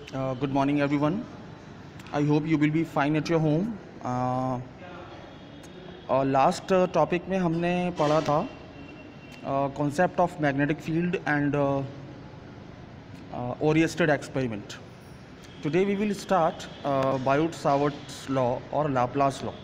Good morning, everyone. I hope you will be fine at your home. और last topic में हमने पढ़ा था concept of magnetic field and oriented experiment. Today we will start Biot Savart's law और Laplace law.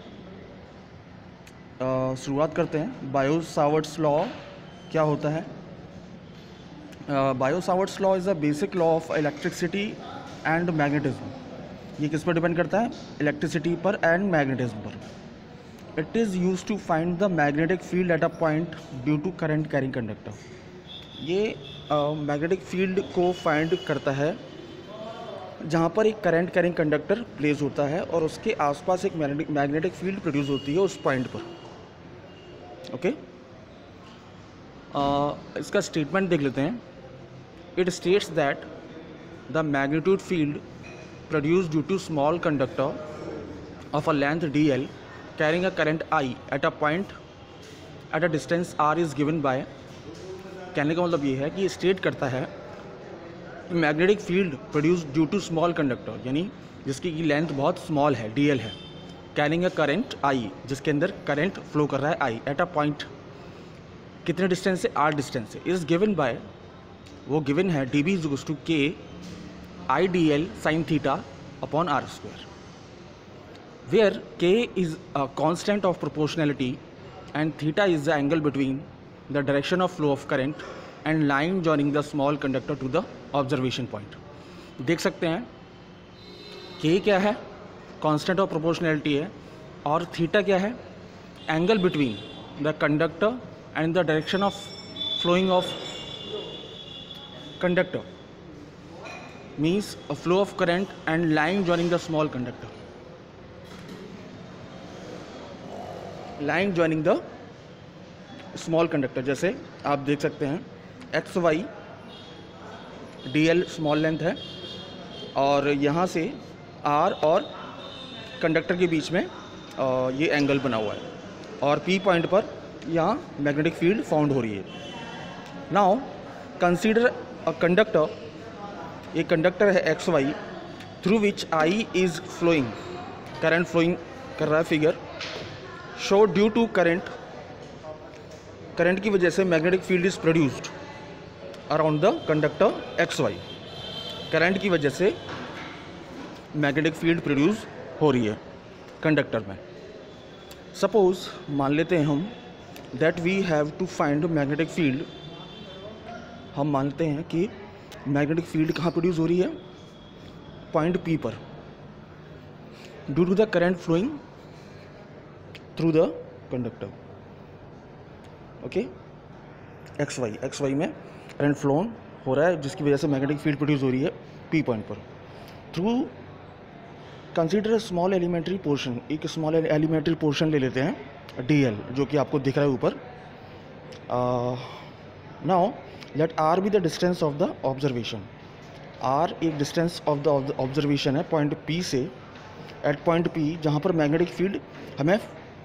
शुरुआत करते हैं. Biot Savart's law क्या होता है? Biot Savart's law is a basic law of electricity and magnetism. ये किस पर डिपेंड करता है? इलेक्ट्रिसिटी पर एंड मैग्नेटिज्म पर. It is use to find the magnetic field at a point due to current carrying conductor. ये मैग्नेटिक फील्ड को find करता है जहाँ पर एक करंट कैरिंग कंडक्टर प्लेस होता है और उसके आसपास एक मैग्नेटिक फील्ड प्रोड्यूस होती है उस पॉइंट पर. ओके, इसका स्टेटमेंट देख लेते हैं. It states that the magnitude field produced due to small conductor of a length dl carrying a current I at a point at a distance r is given by. कहने का मतलब ये है कि ये स्टेट करता है magnetic field produced due to small conductor, यानी जिसकी लेंथ बहुत स्मॉल है, dl है, कैरिंग अ करंट I, जिसके अंदर करंट फ्लो कर रहा है I एट अ पॉइंट, कितने डिस्टेंस से? r डिस्टेंस से. इज गिवन बाय, वो गिवन है dB is equals to k IDL sin theta upon r square, where k is a constant of proportionality and theta is the angle between the direction of flow of current and line joining the small conductor to the observation point. देख सकते हैं k क्या है? constant of proportionality है, और theta क्या है? angle between the conductor and the direction of flowing of conductor, means a flow of current and line joining the small conductor. Line joining the small conductor, जैसे आप देख सकते हैं X Y dl small length है और यहाँ से r और कंडक्टर के बीच में ये एंगल बना हुआ है और p पॉइंट पर यहाँ मैग्नेटिक फील्ड फाउंड हो रही है. नाउ कंसीडर अ कंडक्टर, एक कंडक्टर है X Y through which I is flowing, current flowing कर रहा है. Figure show due to current की वजह से magnetic field is produced around the conductor X Y. Current की वजह से मैग्नेटिक फील्ड प्रोड्यूस हो रही है कंडक्टर में. सपोज मान लेते हैं हम that we have to find magnetic field. हम मानते हैं कि मैग्नेटिक फील्ड कहाँ प्रोड्यूस हो रही है? पॉइंट P पर, due to the current flowing through the conductor. Okay, X Y में करंट फ्लो हो रहा है जिसकी वजह से मैग्नेटिक फील्ड प्रोड्यूस हो रही है P पॉइंट पर. Through consider small elementary portion, एक स्मॉल एलिमेंट्री पोर्शन ले लेते हैं dl, जो कि आपको दिख रहा है ऊपर. Now let r be the distance of the observation. r एक डिस्टेंस ऑफ द ऑब्जर्वेशन है पॉइंट P से. एट पॉइंट P जहाँ पर मैग्नेटिक फील्ड हमें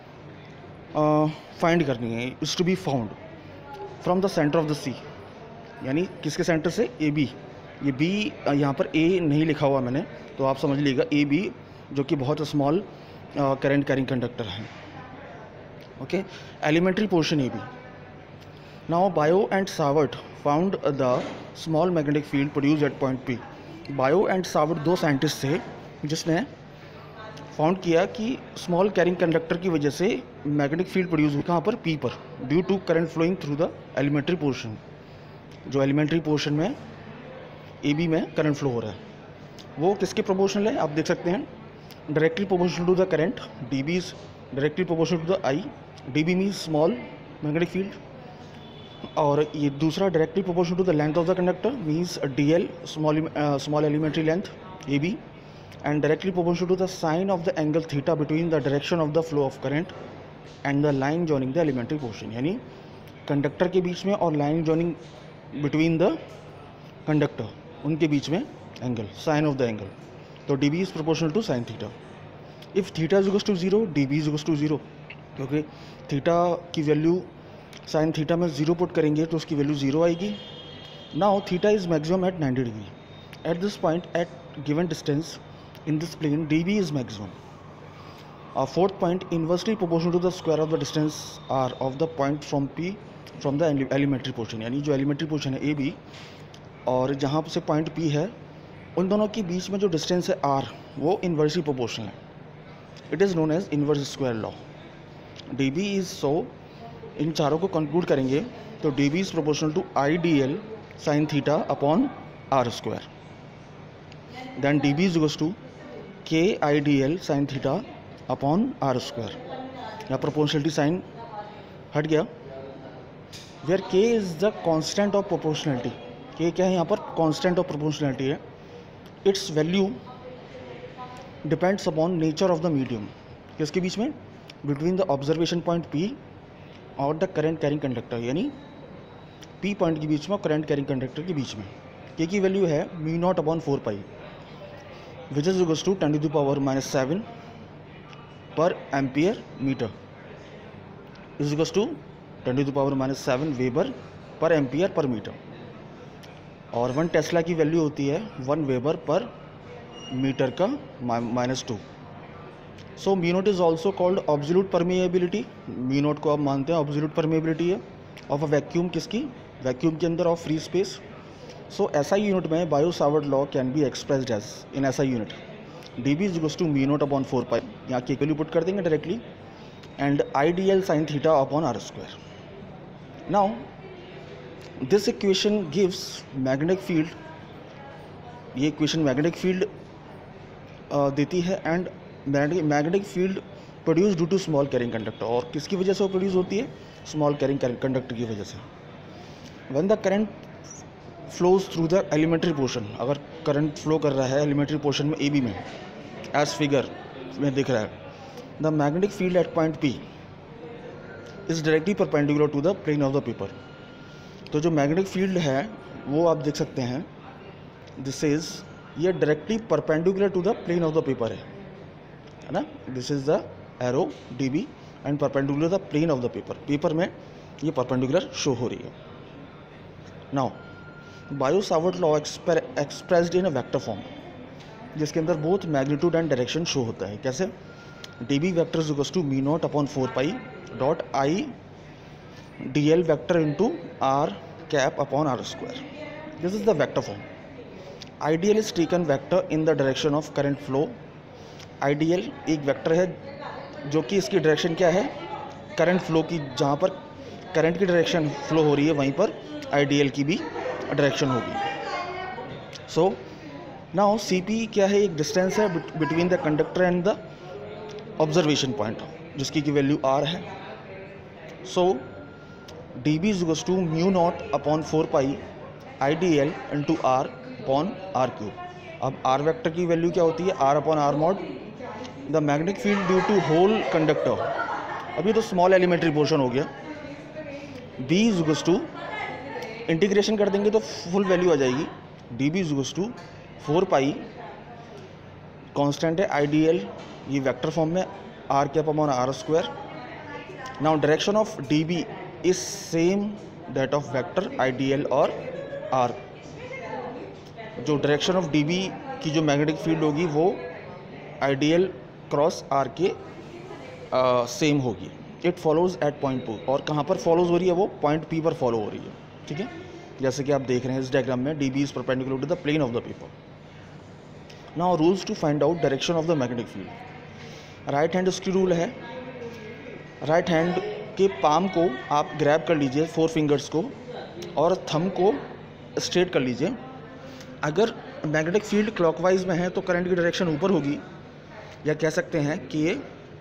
फाइंड करनी है, is to be found from the centre of the C, यानी किसके सेंटर से? AB. ये B यहाँ पर A नहीं लिखा हुआ मैंने, तो आप समझ लीजिएगा AB, जो कि बहुत स्मॉल करंट कैरिंग कंडक्टर है. Okay, elementary portion AB. Now Bio and Savart found the small magnetic field produced at point P. Bio and Savart दो साइंटिस्ट थे जिसने फाउंड किया कि स्मॉल कैरिंग कंडक्टर की वजह से मैग्नेटिक फील्ड प्रोड्यूस हुई कहाँ पर? P पर, due to current flowing through the elementary portion. जो एलिमेंट्री पोर्शन में AB में करंट फ्लो हो रहा है वो किसके प्रोपोर्शनल है? आप देख सकते हैं directly proportional to the current. dB is directly proportional to the I. dB means small magnetic field, और ये दूसरा directly proportional to the length of the conductor means dl small elementary length AB, and directly proportional to the sine of the angle theta between the direction of the flow of current and the line joining the elementary portion, यानी conductor के बीच में और line joining between the conductor, उनके बीच में angle, sine of the angle. तो dB is proportional to sine theta. If theta is equals to 0, dB is equals to 0, क्योंकि थीटा की वैल्यू साइन थीटा में 0 पुट करेंगे तो उसकी वैल्यू 0 आएगी. Now theta is maximum at 90 degree. At this point, at given distance in this plane, dB is maximum. Fourth point, inversely proportional to the square of the distance r of the point from P from the elementary portion. यानी जो elementary portion है AB और जहाँ से point P है, उन दोनों के बीच में जो distance है r, वो inversely proportional है. It is known as inverse square law. dB is so, इन चारों को conclude करेंगे तो dB is proportional to IDL sin theta upon r square. Then dB is equals to k IDL sin theta upon r square. या proportionality sign हट गया. Where k is the constant of proportionality. K क्या है यहाँ पर? Constant of proportionality है. It's value depends upon nature of the medium. किसके बीच में? Between the observation point P और द करंट कैरिंग कंडक्टर. यानी P पॉइंट के बीच में और करंट कैरिंग कंडक्टर के बीच में. के की वैल्यू है mu naught upon 4 pi, which is equals to 10⁻⁻7 per ampere metre is equals to 10⁻⁻7 weber per ampere per metre. और 1 टेस्ला की वैल्यू होती है 1 वेबर पर मीटर का -2. So mu naught is also called absolute permeability. Mu naught को आप मानते हैं ऑब्सोल्यूट परमेएबिलिटी है ऑफ अ वैक्यूम. किसकी? वैक्यूम के अंदर ऑफ फ्री स्पेस. सो ऐसा यूनिट में Biot Savart law can be expressed as in ऐसा unit dB is equals to mu naught upon 4 pi. यहाँ की वैल्यू पुट कर देंगे directly. And IDL sin theta upon r square. Now this equation gives magnetic field. ये equation magnetic field देती है. And magnetic field produce due to small carrying conductor. और किसकी वजह से वो प्रोड्यूस होती है? स्मॉल कैरिंग कंडक्टर की वजह से. When the current flows through the elementary portion. अगर करंट फ्लो कर रहा है एलिमेंट्री पोर्शन में AB में, एज फिगर में दिख रहा है, the magnetic field at point P is directly perpendicular to the plane of the paper. तो जो मैग्नेटिक फील्ड है वो आप देख सकते हैं, दिस इज, ये directly perpendicular to the plane of the paper है ना. This is the arrow dB and perpendicular the plane of the paper. Paper में ये परपेंडिकुलर शो हो रही है. Now Biot Savart law expressed in a vector form, जिसके अंदर both magnitude and direction show होता है. कैसे? dB vector is equals to mu naught upon 4 pi dot IDL vector into r cap upon r square. This is the vector form. IDL is taken vector in the direction of current flow. IDL एक vector है जो कि इसकी direction क्या है? Current flow की. जहाँ पर करंट की डायरेक्शन फ्लो हो रही है वहीं पर IDL की भी डायरेक्शन होगी. सो नाउ CP क्या है? एक डिस्टेंस है between the conductor and the observation point, जिसकी की वैल्यू r है. So dB is equals to mu naught upon 4 pi IDL into r upon r cube. अब r वेक्टर की वैल्यू क्या होती है? r upon r mod the magnetic field due to whole conductor. अभी तो small elementary portion हो गया. B is equals to, integration कर देंगे तो फुल वैल्यू आ जाएगी. dB is equals to 4 pi, constant है IDL, ये वेक्टर फॉर्म में, r cap upon r square. Now direction of dB is same that of vector IDL और r. जो डायरेक्शन ऑफ dB की जो मैग्नेटिक फील्ड होगी वो IDL क्रॉस r के सेम होगी. It follows at point P. और कहाँ पर फॉलोज हो रही है? वो पॉइंट P पर फॉलो हो रही है. ठीक है, जैसे कि आप देख रहे हैं इस डायग्राम में, dB is perpendicular to the plane of the paper. Now rules to find out direction of the magnetic field. Right hand screw rule है. राइट हैंड के पाम को आप ग्रैब कर लीजिए, 4 फिंगर्स को, और थंब को स्ट्रेट कर लीजिए. अगर मैग्नेटिक फील्ड क्लॉकवाइज में है तो करंट की डायरेक्शन ऊपर होगी, या कह सकते हैं कि ये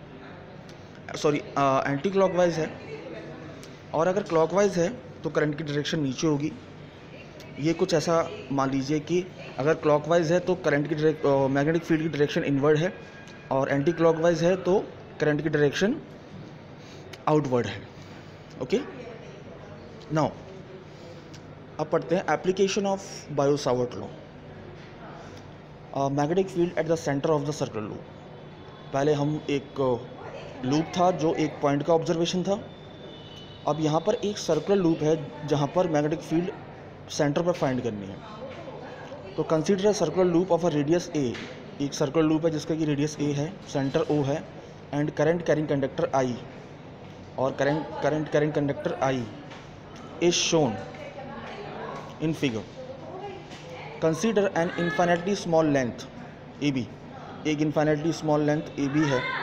एंटी क्लॉकवाइज है. और अगर क्लॉकवाइज है तो करंट की डायरेक्शन नीचे होगी. ये कुछ ऐसा मान लीजिए कि अगर क्लॉकवाइज है तो करंट की मैग्नेटिक फील्ड की डायरेक्शन इनवर्ड है, और एंटी क्लॉकवाइज है तो करंट की डायरेक्शन आउटवर्ड है. ओके, नाउ अब पढ़ते हैं application of Biot Savart law. Magnetic field at the centre of the circular loop. पहले हम एक लूप था जो एक पॉइंट का ऑब्जर्वेशन था. अब यहाँ पर एक सर्कुलर लूप है जहाँ पर मैग्नेटिक फील्ड सेंटर पर फाइंड करनी है. तो तो consider a circular loop of a radius a, एक सर्कुलर लूप है जिसका कि रेडियस ए है, सेंटर ओ है, and current carrying conductor I, और current carrying conductor I is shown in figure. Consider an infinitely small length A B, एक infinitely small length A B है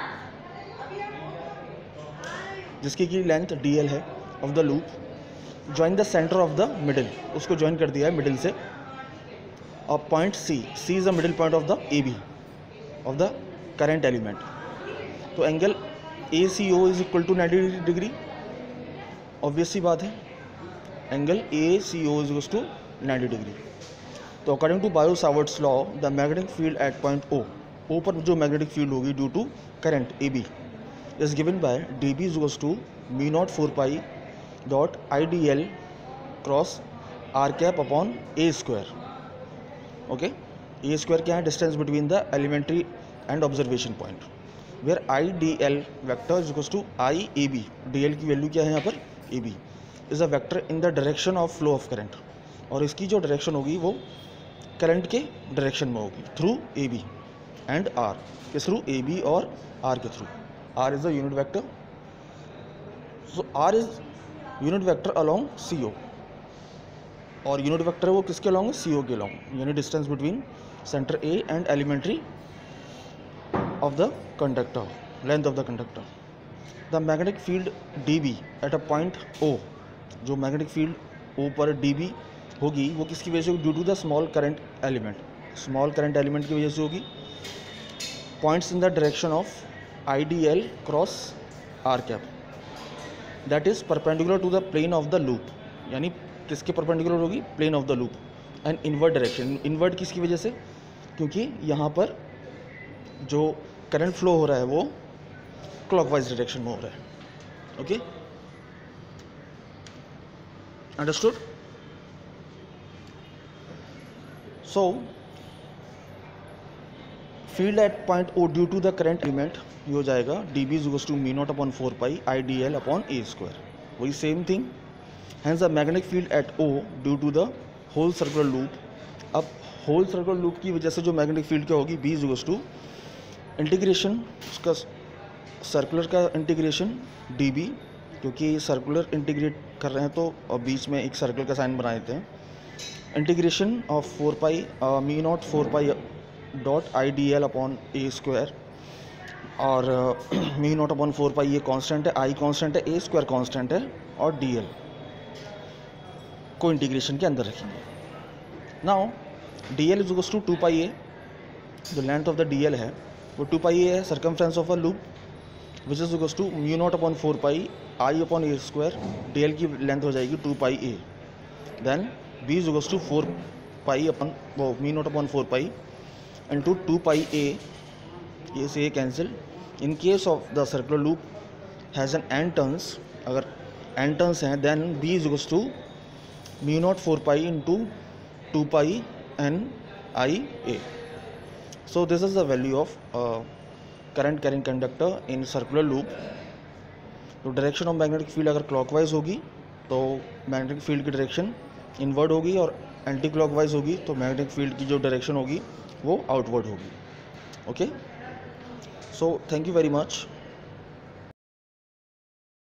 जिसकी की लेंथ डी एल है of the loop. Join the centre of the middle, उसको join कर दिया है middle से, और point C, C is the middle point of the A B of the current element. तो angle A C O is equal to 90 degree, obvious सी बात है, angle A C O is equal to 90 degree. तो according to Biot Savart's law the magnetic field at point O, O पर जो magnetic field होगी due to current A B is given by dB is equals to mu naught 4 pi dot IDL cross r cap upon a square. Okay, a square क्या है, distance between the elementary and observation point, where IDL vector is equals to IAB, DL की value क्या है यहाँ पर AB, is a vector in the direction of flow of current, और इसकी जो डायरेक्शन होगी वो करंट के डायरेक्शन में होगी थ्रू AB एंड R, के थ्रू AB और R के through. R is a unit vector, so R is unit vector along CO, और unit vector है वो किसके along है, CO के along, यानी distance between center A and elementary of the conductor, length of the conductor. The magnetic field dB at a point O, जो magnetic field O पर dB होगी वो किसकी वजह से होगी, due to the small current element, small current element की वजह से होगी. Points in the direction of IDL cross R cap, that is perpendicular to the plane of the loop, यानी किसके परपेंडिकुलर होगी, plane of the loop, and invert direction. Invert किसकी वजह से, क्योंकि यहाँ पर जो करंट फ्लो हो रहा है वो क्लॉकवाइज डायरेक्शन में हो रहा है. Okay, understood. So field at point O due to the current element ये हो जाएगा dB is equals to mu naught upon 4 pi IDL upon a square, वही same thing. Hence the magnetic field at O due to the whole circular loop. अब whole circular loop की वजह से जो magnetic field क्या होगी, B is equals to integration, उसका circular का इंटीग्रेशन dB, क्योंकि सर्कुलर इंटीग्रेट कर रहे हैं तो बीच में एक सर्कल का साइन बना देते हैं. Integration of 4 pi mu naught 4 pi dot IDL upon a square, और म्यू नॉट अपॉन 4 पाई ये कांस्टेंट है, I कांस्टेंट है, a स्क्वायर कांस्टेंट है, और DL को इंटीग्रेशन के अंदर रखेंगे. Now DL is equals to 2 pi a, जो लेंथ ऑफ द DL है वो 2 पाई a है, circumference of a loop, which is equals to mu naught upon 4 pi I upon a square, DL की length हो जाएगी 2 pi a. Then B is equals to 4 pi upon वो mu naught upon 4 pi into 2 pi a, ये से ये cancel. In case of the circular loop has n n turns, अगर n turns हैं then B is equals to mu naught 4 pi into 2 pi n I a. So this is the value of current carrying conductor in circular loop. तो direction of magnetic field अगर clockwise होगी तो magnetic field की direction inward होगी, और anti clockwise होगी तो magnetic field की जो डायरेक्शन होगी वो आउटवर्ड होगी. Okay, so thank you very much.